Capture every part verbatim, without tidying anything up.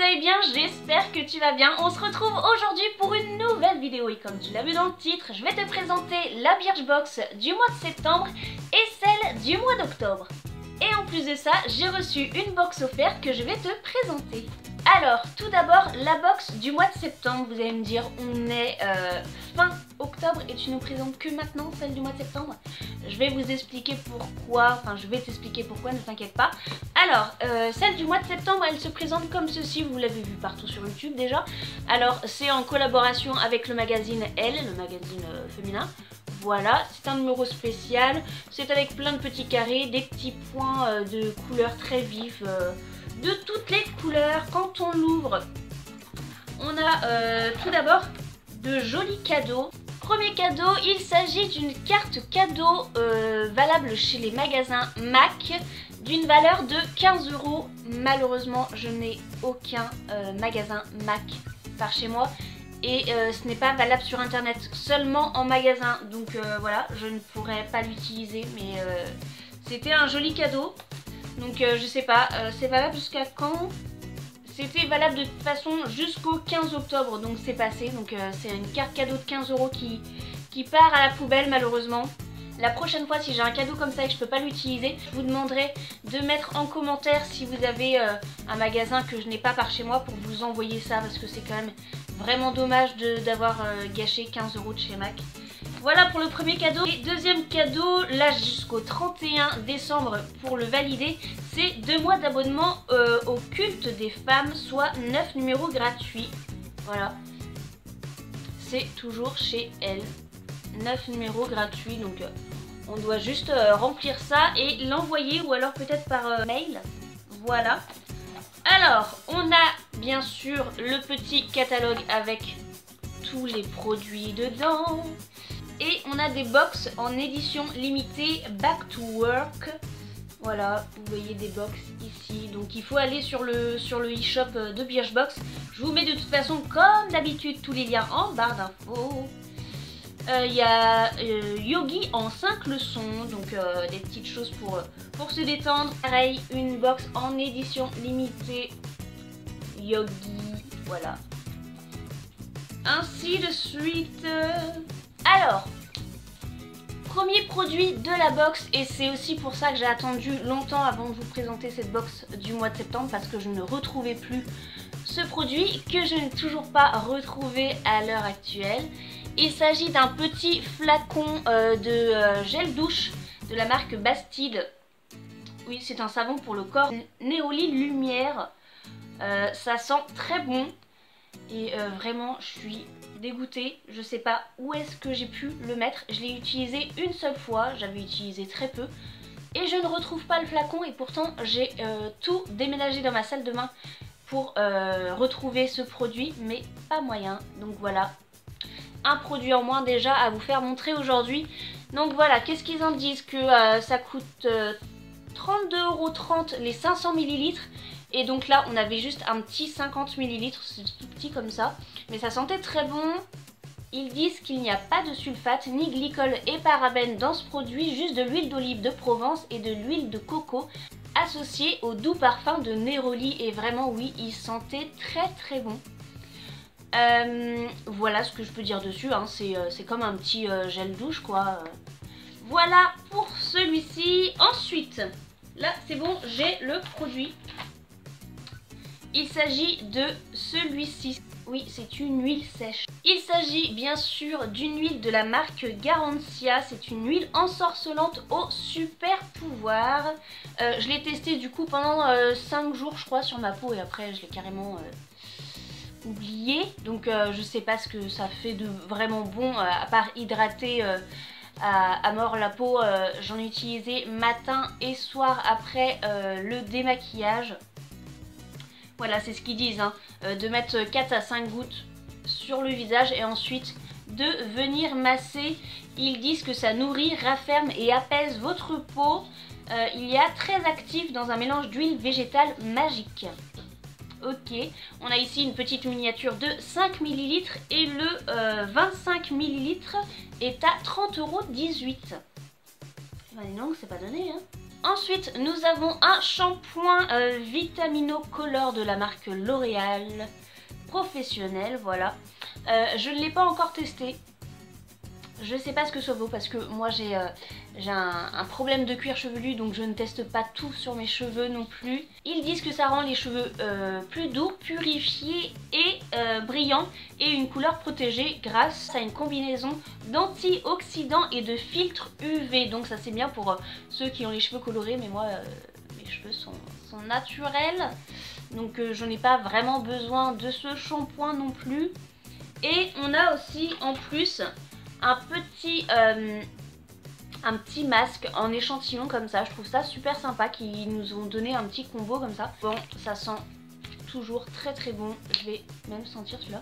allez bien, j'espère que tu vas bien. On se retrouve aujourd'hui pour une nouvelle vidéo et comme tu l'as vu dans le titre, je vais te présenter la Birchbox du mois de septembre et celle du mois d'octobre. Et en plus de ça, j'ai reçu une box offerte que je vais te présenter. Alors, tout d'abord, la box du mois de septembre. Vous allez me dire, on est euh, fin octobre et tu nous présentes que maintenant celle du mois de septembre. Je vais vous expliquer pourquoi, enfin je vais t'expliquer pourquoi, ne t'inquiète pas. Alors, euh, celle du mois de septembre, elle se présente comme ceci, vous l'avez vu partout sur YouTube déjà. Alors, c'est en collaboration avec le magazine Elle, le magazine euh, féminin. Voilà, c'est un numéro spécial, c'est avec plein de petits carrés, des petits points euh, de couleurs très vifs, euh, de toutes les couleurs. Quand on l'ouvre, on a euh, tout d'abord de jolis cadeaux. Premier cadeau, il s'agit d'une carte cadeau euh, valable chez les magasins Mac d'une valeur de quinze euros. Malheureusement, je n'ai aucun euh, magasin Mac par chez moi. Et euh, ce n'est pas valable sur internet, seulement en magasin. Donc euh, voilà, je ne pourrais pas l'utiliser, mais euh, c'était un joli cadeau. Donc euh, je sais pas, euh, c'est valable jusqu'à quand? C'était valable de toute façon jusqu'au quinze octobre, donc c'est passé. Donc euh, c'est une carte cadeau de quinze euros qui, qui part à la poubelle malheureusement. La prochaine fois, si j'ai un cadeau comme ça et que je peux pas l'utiliser, je vous demanderai de mettre en commentaire si vous avez euh, un magasin que je n'ai pas par chez moi pour vous envoyer ça, parce que c'est quand même vraiment dommage d'avoir euh, gâché quinze euros de chez Mac. Voilà pour le premier cadeau. Et deuxième cadeau, là jusqu'au trente et un décembre pour le valider, c'est deux mois d'abonnement euh, au culte des femmes, soit neuf numéros gratuits. Voilà, c'est toujours chez Elle. neuf numéros gratuits, donc euh, on doit juste euh, remplir ça et l'envoyer, ou alors peut-être par euh, mail. Voilà. Alors, on a bien sûr le petit catalogue avec tous les produits dedans. Et on a des box en édition limitée Back to Work. Voilà, vous voyez des box ici. Donc il faut aller sur le, sur le e-shop de Birchbox. Je vous mets de toute façon, comme d'habitude, tous les liens en barre d'infos. Il euh, y a euh, Yogi en cinq leçons, donc euh, des petites choses pour, pour se détendre. Pareil, une box en édition limitée Yogi, voilà. Ainsi de suite. Alors, premier produit de la box, et c'est aussi pour ça que j'ai attendu longtemps avant de vous présenter cette box du mois de septembre, parce que je ne retrouvais plus ce produit, que je n'ai toujours pas retrouvé à l'heure actuelle. Il s'agit d'un petit flacon euh, de euh, gel douche de la marque Bastide. Oui, c'est un savon pour le corps Néoli Lumière. Euh, ça sent très bon et euh, vraiment je suis dégoûtée. Je sais pas où est-ce que j'ai pu le mettre. Je l'ai utilisé une seule fois, j'avais utilisé très peu. Et je ne retrouve pas le flacon et pourtant j'ai euh, tout déménagé dans ma salle de bain pour euh, retrouver ce produit, mais pas moyen. Donc voilà. Un produit en moins déjà à vous faire montrer aujourd'hui. Donc voilà, qu'est-ce qu'ils en disent? Que euh, ça coûte euh, trente-deux euros trente les cinq cents millilitres. Et donc là on avait juste un petit cinquante millilitres, c'est tout petit comme ça. Mais ça sentait très bon. Ils disent qu'il n'y a pas de sulfate, ni glycol et parabènes dans ce produit. Juste de l'huile d'olive de Provence et de l'huile de coco associée au doux parfum de Néroli. Et vraiment oui, il sentait très très bon. Euh, voilà ce que je peux dire dessus, hein. C'est euh, comme un petit euh, gel douche quoi. Voilà pour celui-ci. Ensuite, là c'est bon, j'ai le produit. Il s'agit de celui-ci. Oui, c'est une huile sèche. Il s'agit bien sûr d'une huile de la marque Garantia. C'est une huile ensorcelante au super pouvoir. Euh, je l'ai testée du coup pendant euh, cinq jours je crois sur ma peau et après je l'ai carrément... Euh, oublié, donc euh, je sais pas ce que ça fait de vraiment bon euh, à part hydrater euh, à, à mort la peau. euh, J'en ai utilisé matin et soir après euh, le démaquillage. Voilà, c'est ce qu'ils disent, hein, euh, de mettre quatre à cinq gouttes sur le visage et ensuite de venir masser. Ils disent que ça nourrit, rafferme et apaise votre peau. Euh, il y a très actif dans un mélange d'huile végétale magique. Ok, on a ici une petite miniature de cinq millilitres et le euh, vingt-cinq millilitres est à trente euros dix-huit. Ben non, c'est pas donné hein. Ensuite, nous avons un shampoing euh, Vitamino Color de la marque L'Oréal professionnel, voilà. Euh, je ne l'ai pas encore testé. Je sais pas ce que ça vaut parce que moi j'ai euh, un, un problème de cuir chevelu, donc je ne teste pas tout sur mes cheveux non plus. Ils disent que ça rend les cheveux euh, plus doux, purifiés et euh, brillants et une couleur protégée grâce à une combinaison d'antioxydants et de filtres U V. Donc ça c'est bien pour euh, ceux qui ont les cheveux colorés, mais moi euh, mes cheveux sont, sont naturels. Donc euh, je n'ai pas vraiment besoin de ce shampoing non plus. Et on a aussi en plus un petit, euh, un petit masque en échantillon comme ça. Je trouve ça super sympa qu'ils nous ont donné un petit combo comme ça. Bon, ça sent toujours très très bon. Je vais même sentir celui-là.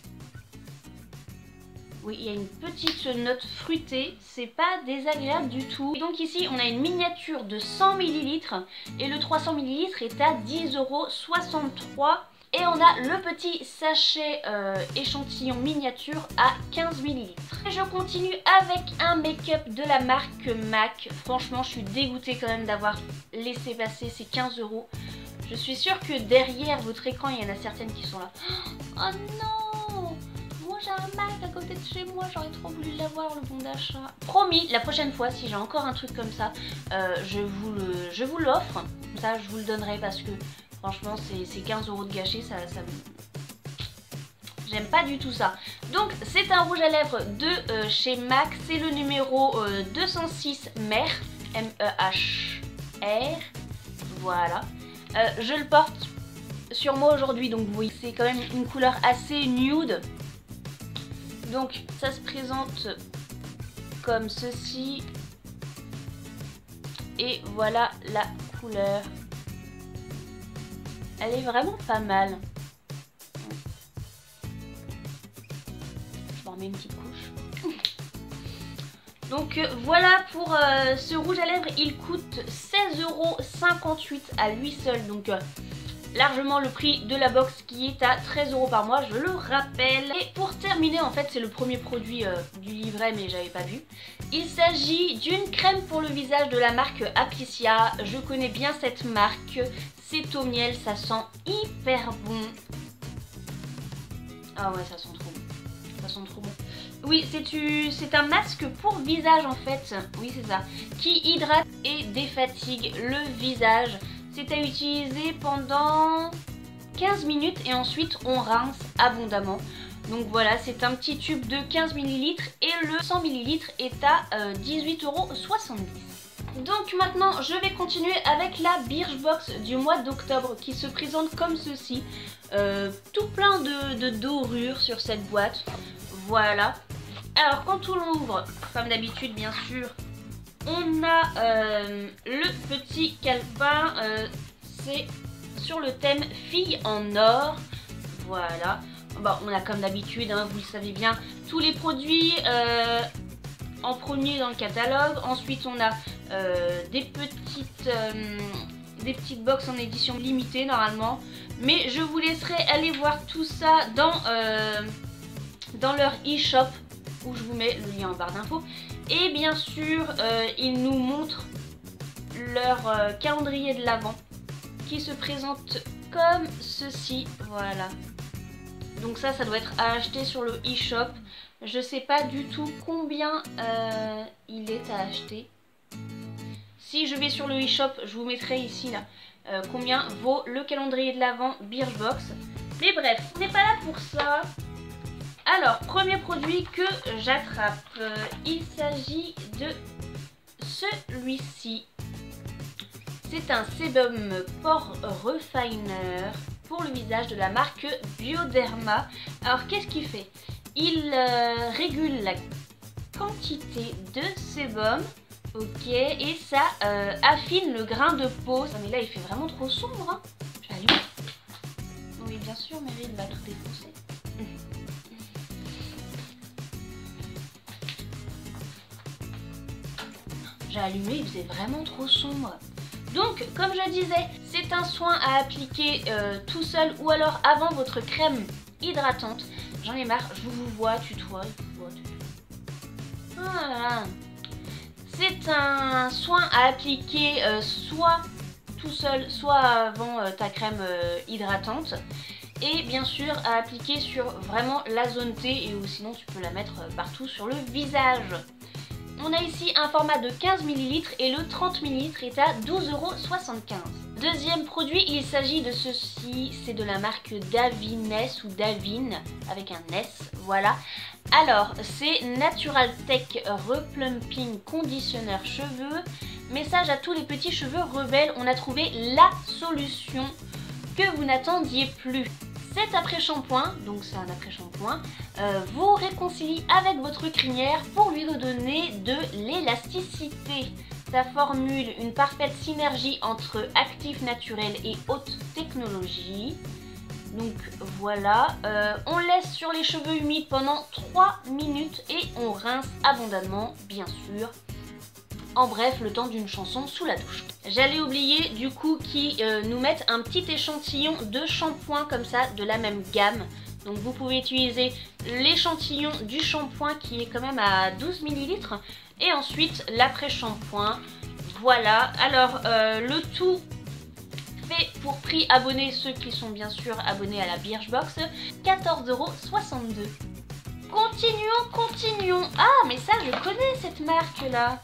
Oui, il y a une petite note fruitée, c'est pas désagréable du tout. Et donc ici, on a une miniature de cent millilitres et le trois cents millilitres est à dix euros soixante-trois. Et on a le petit sachet euh, échantillon miniature à quinze millilitres. Et je continue avec un make-up de la marque MAC. Franchement, je suis dégoûtée quand même d'avoir laissé passer ces quinze euros. Je suis sûre que derrière votre écran, il y en a certaines qui sont là. Oh non! Moi j'ai un Mac à côté de chez moi, j'aurais trop voulu l'avoir, le bon d'achat. Promis, la prochaine fois, si j'ai encore un truc comme ça, euh, je vous le, je vous l'offre. Comme ça, je vous le donnerai parce que franchement, c'est quinze euros de gâché, ça, ça... j'aime pas du tout ça. Donc, c'est un rouge à lèvres de euh, chez MAC, c'est le numéro euh, deux cent six M E R, M E H R, voilà. Euh, je le porte sur moi aujourd'hui, donc vous voyez, c'est quand même une couleur assez nude. Donc, ça se présente comme ceci. Et voilà la couleur. Elle est vraiment pas mal. Je m'en remets une petite couche. Donc euh, voilà pour euh, ce rouge à lèvres. Il coûte seize euros cinquante-huit à lui seul. Donc euh, largement le prix de la box qui est à treize euros par mois, je le rappelle. Et pour terminer, en fait c'est le premier produit euh, du livret mais j'avais pas vu. Il s'agit d'une crème pour le visage de la marque Applicia. Je connais bien cette marque. C'est au miel, ça sent hyper bon. Ah ouais, ça sent trop bon. Ça sent trop bon. Oui, c'est un masque pour visage en fait. Oui, c'est ça. Qui hydrate et défatigue le visage. C'est à utiliser pendant quinze minutes et ensuite on rince abondamment. Donc voilà, c'est un petit tube de quinze millilitres et le cent millilitres est à euh, dix-huit euros soixante-dix. Donc maintenant je vais continuer avec la Birchbox du mois d'octobre qui se présente comme ceci. Euh, tout plein de, de dorures sur cette boîte. Voilà. Alors quand on l'ouvre, comme d'habitude bien sûr, on a euh, le petit calepin. Euh, C'est sur le thème Fille en or. Voilà. Bon, on a comme d'habitude, hein, vous le savez bien, tous les produits euh, en premier dans le catalogue. Ensuite on a euh, des petites euh, des petites box en édition limitée normalement. Mais je vous laisserai aller voir tout ça dans, euh, dans leur e-shop où je vous mets le lien en barre d'infos. Et bien sûr euh, ils nous montrent leur euh, calendrier de l'Avent qui se présente comme ceci. Voilà. Donc ça, ça doit être à acheter sur le e-shop. Je sais pas du tout combien euh, il est à acheter. Si je vais sur le e-shop, je vous mettrai ici là euh, combien vaut le calendrier de l'Avent Birchbox. Mais bref, on n'est pas là pour ça. Alors, premier produit que j'attrape, euh, il s'agit de celui-ci. C'est un sébum pore refiner pour le visage de la marque Bioderma. Alors qu'est-ce qu'il fait? Il euh, régule la quantité de sébum, ok, et ça euh, affine le grain de peau. Mais là il fait vraiment trop sombre, hein. J'allume. Oui bien sûr, Meryl va tout défoncer. J'ai allumé, il faisait vraiment trop sombre. Donc, comme je disais, c'est un soin à appliquer euh, tout seul ou alors avant votre crème hydratante. J'en ai marre, je vous vois, tutoie, tutoie, tutoie. Voilà. C'est un soin à appliquer euh, soit tout seul, soit avant euh, ta crème euh, hydratante. Et bien sûr à appliquer sur vraiment la zone T, et ou sinon tu peux la mettre partout sur le visage. On a ici un format de quinze millilitres et le trente millilitres est à douze euros soixante-quinze. Deuxième produit, il s'agit de ceci, c'est de la marque Davines ou Davines avec un S, voilà. Alors, c'est Natural Tech Replumping Conditioner Cheveux. Message à tous les petits cheveux rebelles, on a trouvé la solution que vous n'attendiez plus. Cet après-shampoing, donc c'est un après-shampoing, euh, vous réconcilie avec votre crinière pour lui redonner de l'élasticité. Ça formule une parfaite synergie entre actif naturel et haute technologie. Donc voilà, euh, on laisse sur les cheveux humides pendant trois minutes et on rince abondamment, bien sûr. En bref, le temps d'une chanson sous la douche. J'allais oublier du coup qu'ils euh, nous mettent un petit échantillon de shampoing comme ça, de la même gamme. Donc vous pouvez utiliser l'échantillon du shampoing qui est quand même à douze millilitres. Et ensuite l'après-shampoing. Voilà, alors euh, le tout fait pour prix abonné, ceux qui sont bien sûr abonnés à la Birchbox, quatorze euros soixante-deux. Continuons, continuons. Ah mais ça je connais cette marque là.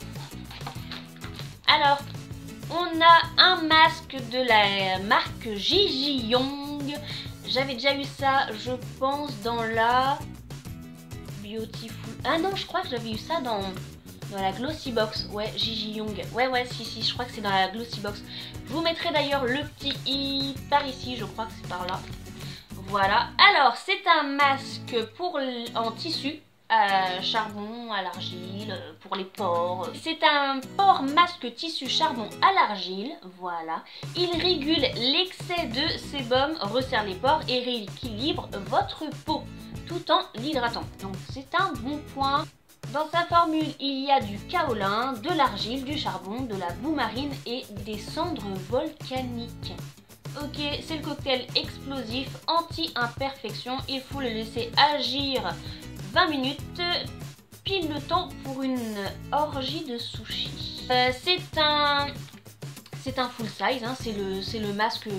Alors, on a un masque de la marque Gigi Young. J'avais déjà eu ça, je pense, dans la Beautiful... Ah non, je crois que j'avais eu ça dans, dans la Glossy Box. Ouais, Gigi Young. Ouais, ouais, si, si, je crois que c'est dans la Glossy Box. Je vous mettrai d'ailleurs le petit i par ici, je crois que c'est par là. Voilà. Alors, c'est un masque pour en tissu. À charbon, à l'argile, pour les pores. C'est un pore masque tissu charbon à l'argile, voilà. Il régule l'excès de sébum, resserre les pores et rééquilibre votre peau tout en l'hydratant. Donc c'est un bon point. Dans sa formule, il y a du kaolin, de l'argile, du charbon, de la boue marine et des cendres volcaniques. Ok, c'est le cocktail explosif anti-imperfection. Il faut le laisser agir vingt minutes, pile le temps pour une orgie de sushi. Euh, c'est un c'est un full size, hein, c'est le, c'est le masque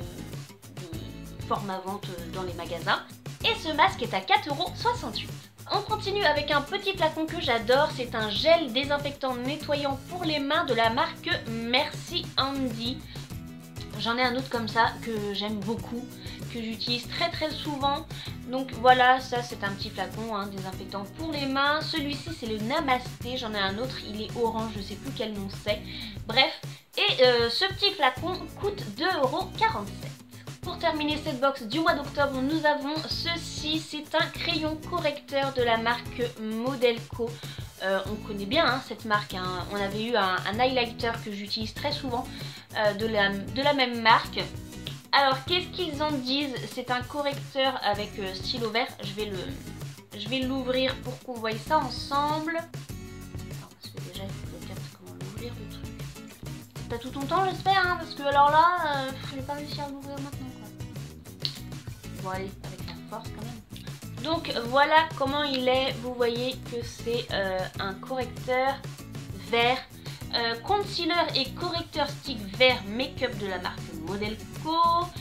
de format vente dans les magasins. Et ce masque est à quatre euros soixante-huit. On continue avec un petit flacon que j'adore, c'est un gel désinfectant nettoyant pour les mains de la marque Merci Handy. J'en ai un autre comme ça que j'aime beaucoup, que j'utilise très très souvent. Donc voilà, ça c'est un petit flacon hein, désinfectant pour les mains. Celui-ci c'est le Namasté, j'en ai un autre, il est orange, je sais plus quel nom c'est. Bref, et euh, ce petit flacon coûte deux euros quarante-sept. Pour terminer cette box du mois d'octobre, nous avons ceci, c'est un crayon correcteur de la marque Modelco. Euh, on connaît bien hein, cette marque, hein. On avait eu un, un highlighter que j'utilise très souvent euh, de, la, de la même marque. Alors qu'est-ce qu'ils en disent? C'est un correcteur avec euh, stylo vert, je vais le, je vais l'ouvrir pour qu'on voie ça ensemble. Alors, parce que déjà il faut que je capte comment l'ouvrir le truc. T'as tout ton temps j'espère, hein, parce que alors là, euh, je vais pas réussir à l'ouvrir maintenant quoi. Bon allez, avec la force quand même. Donc voilà comment il est, vous voyez que c'est euh, un correcteur vert, euh, concealer et correcteur stick vert make-up de la marque Modelco.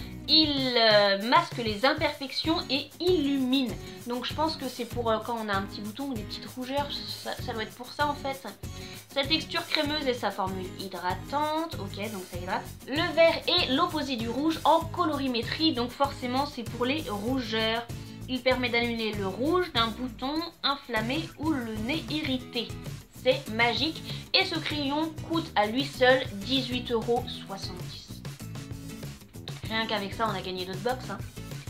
Il euh, masque les imperfections et illumine. Donc je pense que c'est pour euh, quand on a un petit bouton ou des petites rougeurs, ça, ça doit être pour ça en fait. Sa texture crémeuse et sa formule hydratante, ok donc ça hydrate. Le vert est l'opposé du rouge en colorimétrie, donc forcément c'est pour les rougeurs. Il permet d'annuler le rouge d'un bouton inflammé ou le nez irrité. C'est magique et ce crayon coûte à lui seul dix-huit euros soixante-dix. Rien qu'avec ça on a gagné notre box. Hein.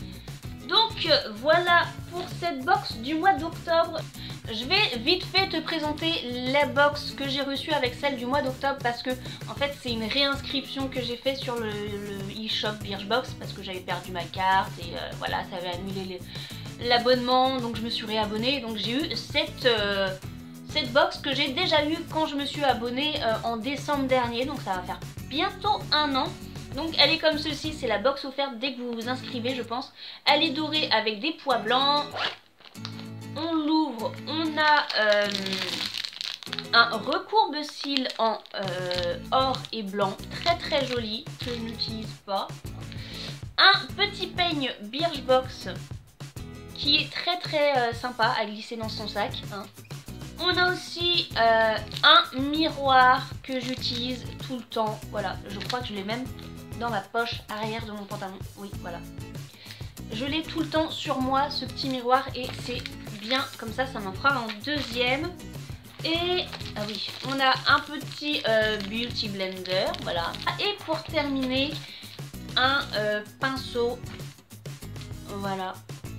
Donc voilà pour cette box du mois d'octobre. Je vais vite fait te présenter la box que j'ai reçue avec celle du mois d'octobre parce que en fait c'est une réinscription que j'ai fait sur le, le e-shop Birchbox parce que j'avais perdu ma carte et euh, voilà ça avait annulé l'abonnement donc je me suis réabonnée donc j'ai eu cette, euh, cette box que j'ai déjà eu quand je me suis abonnée euh, en décembre dernier donc ça va faire bientôt un an. Donc elle est comme ceci, c'est la box offerte dès que vous vous inscrivez je pense. Elle est dorée avec des pois blancs. On l'ouvre, on a euh, un recourbe-cils en euh, or et blanc, très très joli, que je n'utilise pas. Un petit peigne Birchbox qui est très très euh, sympa à glisser dans son sac. Hein. On a aussi euh, un miroir que j'utilise tout le temps. Voilà, je crois que je l'ai même dans ma poche arrière de mon pantalon. Oui, voilà. Je l'ai tout le temps sur moi, ce petit miroir, et c'est bien comme ça, ça m'en fera un deuxième. Et, ah oui, on a un petit euh, Beauty Blender, voilà. Et pour terminer, un euh, pinceau, voilà,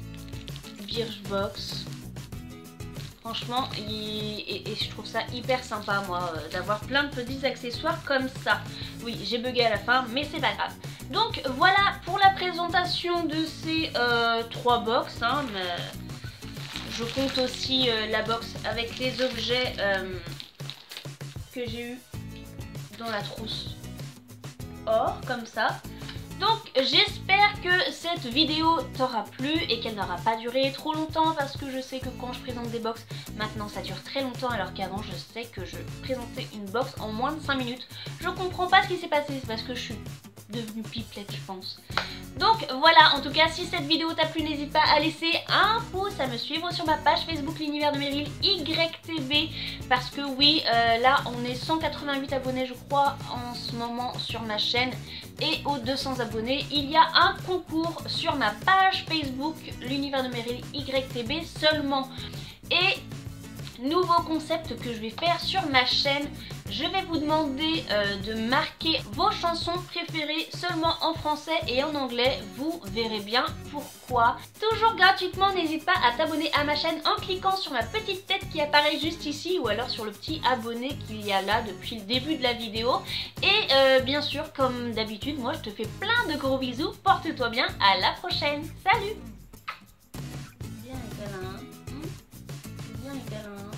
Birchbox. Franchement, il... et, et je trouve ça hyper sympa, moi, euh, d'avoir plein de petits accessoires comme ça. Oui, j'ai bugué à la fin, mais c'est pas grave. Donc voilà pour la présentation de ces euh, trois box. Hein, mais je compte aussi euh, la box avec les objets euh, que j'ai eu dans la trousse or, comme ça. Donc j'espère que cette vidéo t'aura plu et qu'elle n'aura pas duré trop longtemps, parce que je sais que quand je présente des box, maintenant ça dure très longtemps, alors qu'avant je sais que je présentais une box en moins de cinq minutes. Je comprends pas ce qui s'est passé, c'est parce que je suis devenue pipelette, je pense. Donc voilà, en tout cas, si cette vidéo t'a plu, n'hésite pas à laisser un pouce, à me suivre sur ma page Facebook l'univers de Meryl Y T B, parce que oui, euh, là on est cent quatre-vingt-huit abonnés je crois en ce moment sur ma chaîne, et aux deux cents abonnés il y a un concours sur ma page Facebook l'univers de Meryl Y T B seulement. Et nouveau concept que je vais faire sur ma chaîne, je vais vous demander euh, de marquer vos chansons préférées seulement en français et en anglais. Vous verrez bien pourquoi. Toujours gratuitement, n'hésite pas à t'abonner à ma chaîne en cliquant sur ma petite tête qui apparaît juste ici, ou alors sur le petit abonné qu'il y a là depuis le début de la vidéo. Et euh, bien sûr, comme d'habitude, moi je te fais plein de gros bisous. Porte-toi bien, à la prochaine. Salut! Bien les câlins. Bien les câlins.